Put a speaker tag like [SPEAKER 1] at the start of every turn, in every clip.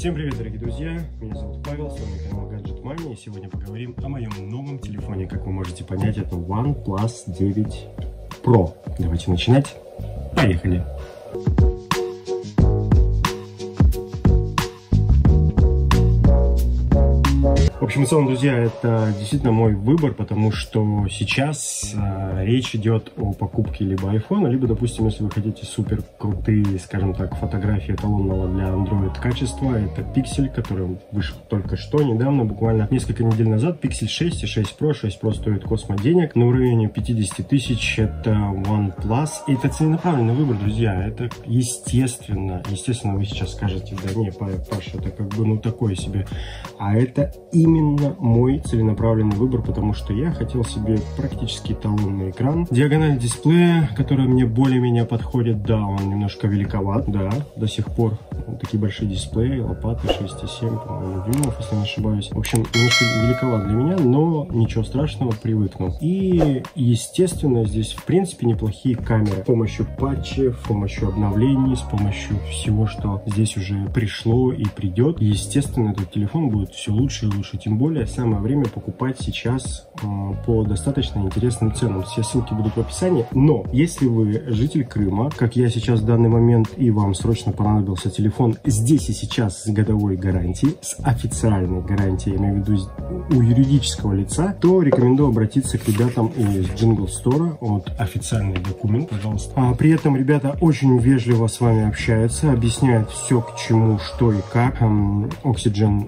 [SPEAKER 1] Всем привет, дорогие друзья! Меня зовут Павел, с вами канал Gadget Money, и сегодня поговорим о моем новом телефоне. Как вы можете понять, это OnePlus 9 Pro. Давайте начинать. Поехали! В общем и целом, друзья, это действительно мой выбор, потому что сейчас речь идет о покупке либо iPhone, либо, допустим, если вы хотите супер крутые, скажем так, фотографии эталонного для Android качества, это Pixel, который вышел только что, недавно, буквально несколько недель назад, Pixel 6 и 6 Pro. 6 Pro стоит космо денег, но в районе 50 тысяч это OnePlus. И это целенаправленный выбор, друзья, это естественно, вы сейчас скажете, да не, Паша, это как бы, ну, такое себе, а это именно мой целенаправленный выбор, потому что я хотел себе практически эталонный экран. Диагональ дисплея, который мне более-менее подходит, да, он немножко великоват, да, до сих пор такие большие дисплеи, лопаты 6,7, по-моему, дюймов, если не ошибаюсь. В общем, немножко великоват для меня, но ничего страшного, привыкну. И, естественно, здесь, в принципе, неплохие камеры. С помощью патчей, с помощью обновлений, с помощью всего, что здесь уже пришло и придет. Естественно, этот телефон будет все лучше и лучше. Тем более, самое время покупать сейчас по достаточно интересным ценам. Все ссылки будут в описании. Но, если вы житель Крыма, как я сейчас в данный момент, и вам срочно понадобился телефон здесь и сейчас с годовой гарантией, с официальной гарантией, я имею в виду у юридического лица, то рекомендую обратиться к ребятам из Jingle Store. Вот официальный документ, пожалуйста. При этом ребята очень вежливо с вами общаются, объясняют все к чему, что и как. Oxygen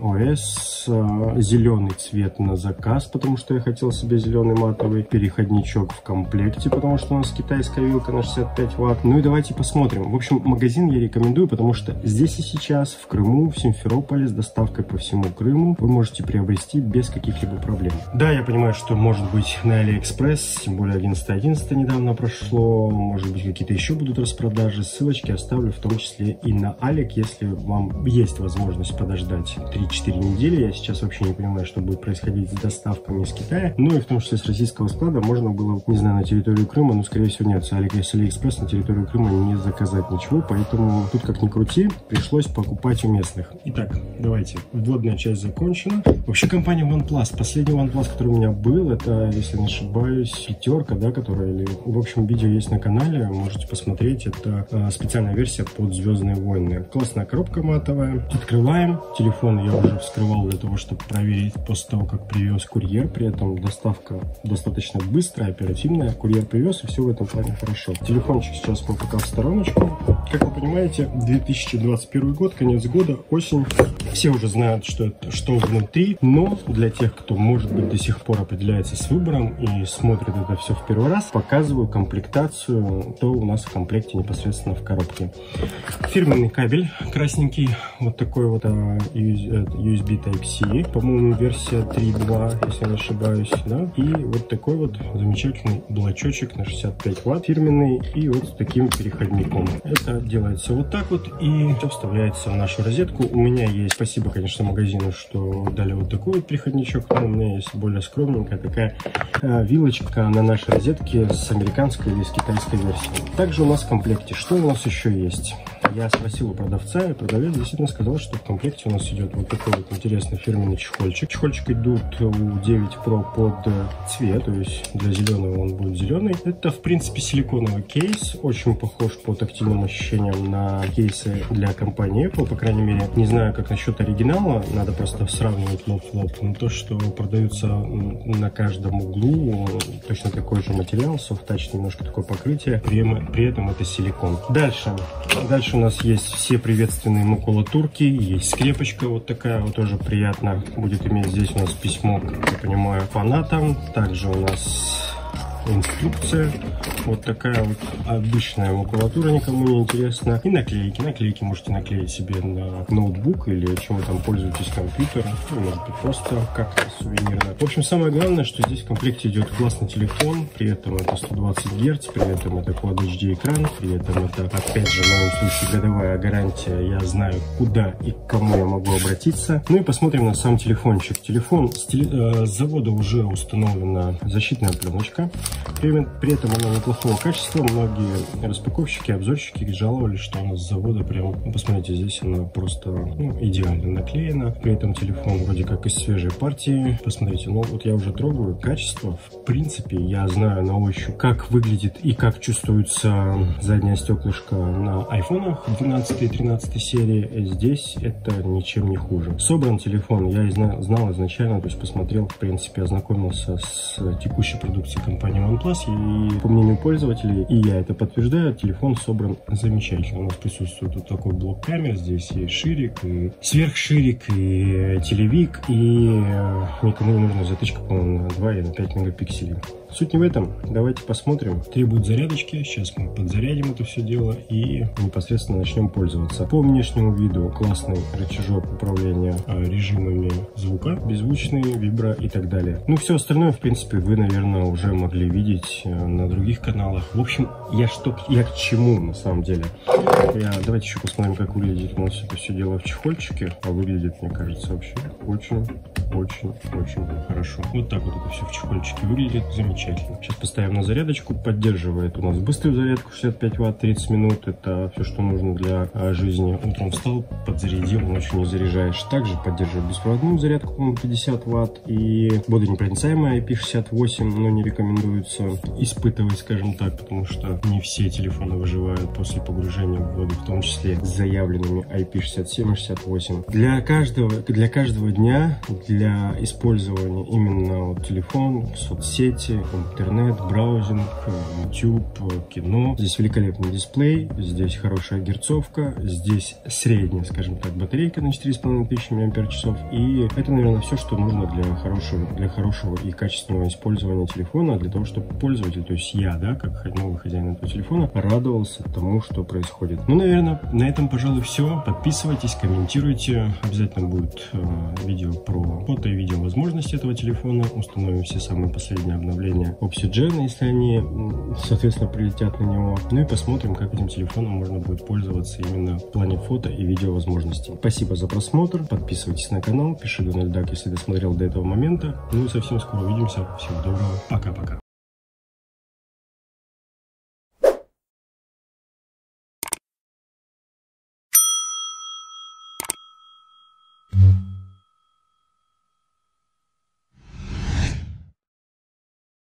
[SPEAKER 1] OS, зеленый цвет на заказ, потому что я хотел себе зеленый матовый, переходничок в комплекте, потому что у нас китайская вилка на 65 ватт. Ну и давайте посмотрим. В общем, магазин я рекомендую, потому что здесь и сейчас, в Крыму, в Симферополе, с доставкой по всему Крыму, вы можете приобрести без каких-либо проблем. Да, я понимаю, что может быть на AliExpress, тем более 11.11 недавно прошло, может быть какие-то еще будут распродажи, ссылочки оставлю в том числе и на Алик, если вам есть возможность подождать 3-4 недели. Я сейчас вообще не понимаю, что будет происходить с доставками из Китая, ну и в том числе с российского склада можно было, не знаю, на территорию Крыма, но скорее всего нет, с AliExpress на территорию Крыма не заказать ничего, поэтому тут как ни крути, пришлось покупать у местных. Итак, давайте, вводная часть закончена. Вообще компания OnePlus, последний OnePlus, который у меня был, это, если не ошибаюсь, пятерка, да, которая, или, в общем, видео есть на канале, можете посмотреть, это специальная версия под Звездные войны. Классная коробка матовая. Открываем. Телефон я уже вскрывал для того, чтобы проверить после того, как привез курьер, при этом доставка достаточно быстрая, оперативная. Курьер привез, и все в этом плане хорошо. Телефончик сейчас мы пока в стороночку. Как вы понимаете, 2021 год, конец года, осень. Все уже знают, что внутри, но для тех, кто, может быть, до сих пор определяется с выбором и смотрит это все в первый раз, показываю комплектацию, то у нас в комплекте непосредственно в коробке. Фирменный кабель красненький, вот такой вот USB Type-C, по-моему, версия 3.2, если не ошибаюсь, да, и вот такой вот замечательный блочочек на 65 ватт, фирменный, и вот с таким переходником. Это делается вот так вот, и все вставляется в нашу розетку. У меня есть, спасибо, конечно, магазину, что дали вот такой вот переходничок, но у меня есть более скромненькая такая вилочка на нашей розетке с американской или с китайской версией. Также у нас в комплекте, что у нас еще есть? Я спросил у продавца, и продавец действительно сказал, что в комплекте у нас идет вот такой вот интересный фирменный чехольчик. Чехольчик идут у 9 Pro под цвет, то есть для зеленого он будет зеленый. Это, в принципе, силиконовый кейс, очень похож по тактильным ощущениям на кейсы для компании Apple, по крайней мере. Не знаю, как насчет оригинала, надо просто сравнивать лоб в лоб. Но то, что продается на каждом углу, точно такой же материал, soft-touch, немножко такое покрытие, при этом это силикон. Дальше у нас есть все приветственные макулатурки, есть скрепочка вот такая, вот тоже приятно будет иметь. Здесь у нас письмо, как я понимаю, фанатам. Также у нас инструкция, вот такая вот обычная макулатура, никому не интересна. И наклейки. Наклейки можете наклеить себе на ноутбук или чем вы там пользуетесь, компьютер, ну, может быть, просто как-то сувенирно. В общем, самое главное, что здесь в комплекте идет классный телефон, при этом это 120 Гц, при этом это Quad HD экран, при этом это, опять же, в моем случае годовая гарантия, я знаю, куда и к кому я могу обратиться. Ну и посмотрим на сам телефончик. Телефон с завода уже установлена защитная пленочка. При этом она неплохого качества. Многие распаковщики, обзорщики жаловались, что она с завода прям, посмотрите, здесь она просто идеально наклеена. При этом телефон вроде как из свежей партии. Посмотрите, вот я уже трогаю качество. В принципе, я знаю на ощупь, как выглядит и как чувствуется заднее стеклышко на айфонах 12 и 13 серии. Здесь это ничем не хуже. Собран телефон я знал изначально, то есть посмотрел, в принципе, ознакомился с текущей продукцией компании OnePlus, и по мнению пользователей, и я это подтверждаю, телефон собран замечательно. У нас присутствует вот такой блок камер, здесь и ширик, и сверхширик, и телевик, и никому не нужна затычка, по-моему, на 2 или на 5 мегапикселей. Суть не в этом. Давайте посмотрим. Требует зарядочки. Сейчас мы подзарядим это все дело и непосредственно начнем пользоваться. По внешнему виду классный рычажок управления режимами звука, беззвучный, вибро и так далее. Все остальное, в принципе, вы, наверное, уже могли видеть на других каналах. В общем, я к чему на самом деле? Давайте еще посмотрим, как выглядит у нас это все дело в чехольчике. А выглядит, мне кажется, вообще очень хорошо. Вот так вот это все в чехольчике выглядит. Замечательно. Сейчас поставим на зарядочку. Поддерживает у нас быструю зарядку 65 Вт, 30 минут. Это все, что нужно для жизни. Утром встал, подзарядил, ночью не заряжаешь. Также поддерживает беспроводную зарядку, по-моему, 50 Вт. И водонепроницаемая IP68, но не рекомендуется испытывать, скажем так, потому что не все телефоны выживают после погружения в воду, в том числе с заявленными IP67 и 68. Для каждого дня, для использования именно телефон, соцсети, интернет, браузинг, YouTube, кино. Здесь великолепный дисплей, здесь хорошая герцовка, здесь средняя, скажем так, батарейка на 4500 мАч. И это, наверное, все, что нужно для хорошего и качественного использования телефона, для того, чтобы пользователь, то есть я, как новый хозяин этого телефона, радовался тому, что происходит. Наверное, на этом, пожалуй, все. Подписывайтесь, комментируйте. Обязательно будет видео про фото и видео возможности этого телефона. Установим все самые последние обновления Oxygen, если они, соответственно, прилетят на него. И посмотрим, как этим телефоном можно будет пользоваться именно в плане фото и видео возможностей. Спасибо за просмотр. Подписывайтесь на канал, пиши Дональд Дак, если досмотрел до этого момента. И совсем скоро увидимся. Всего доброго. Пока-пока.